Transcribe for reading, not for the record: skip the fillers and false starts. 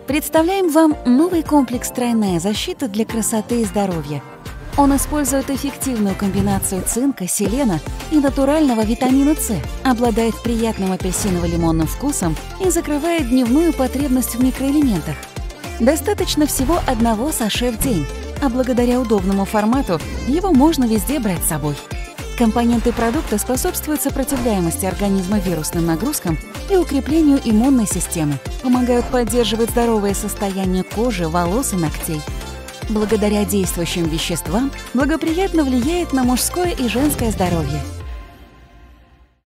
Представляем вам новый комплекс «Тройная защита» для красоты и здоровья. Он использует эффективную комбинацию цинка, селена и натурального витамина С, обладает приятным апельсиново-лимонным вкусом и закрывает дневную потребность в микроэлементах. Достаточно всего одного саше в день, а благодаря удобному формату его можно везде брать с собой. Компоненты продукта способствуют сопротивляемости организма вирусным нагрузкам и укреплению иммунной системы, помогают поддерживать здоровое состояние кожи, волос и ногтей. Благодаря действующим веществам благоприятно влияет на мужское и женское здоровье.